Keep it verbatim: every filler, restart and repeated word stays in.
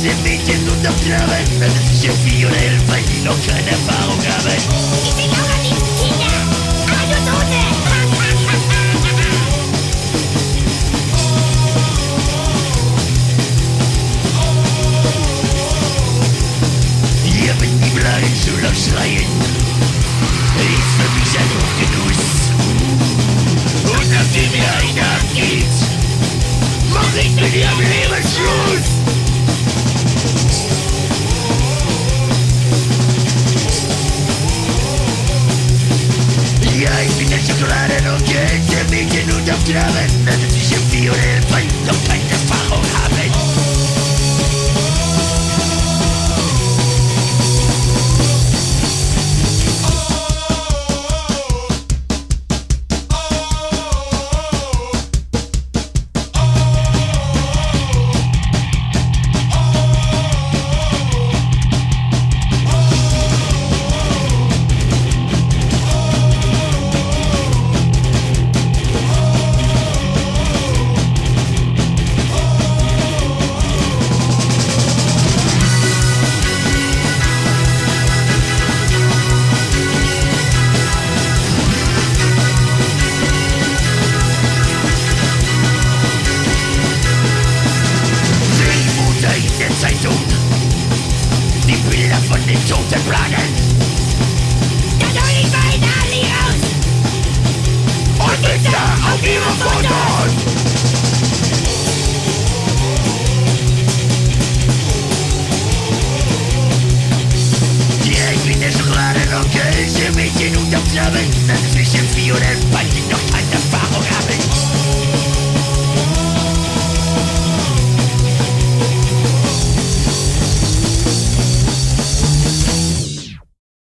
diese Mädchen untergraben, das ist sicher Vieh oder Elf, weil die noch keine Erfahrung haben. Ich bin auch am liebsten Kinder, aber nur Tote. Hier mit die blauen Schüler schreien, ist für mich ein Hochgenuss. Und nachdem mir einer abgeht, mach ich mit ihrem Leben Schluss. Ja, ich bin der Schokolade und Geld, der Mädchen untergraben, das ist sicher Vieh oder Elf, weil die noch keine Erfahrung haben. Zeitung, die Bilder von den toten Plagen. Da soll ich meine Ali raus. Und bitte auf ihre Fotos. Ja, ich bin der Schokolade und Käse, Mädchen untergraben, das ist nicht im Vieh oder weil die noch keine Erfahrung haben.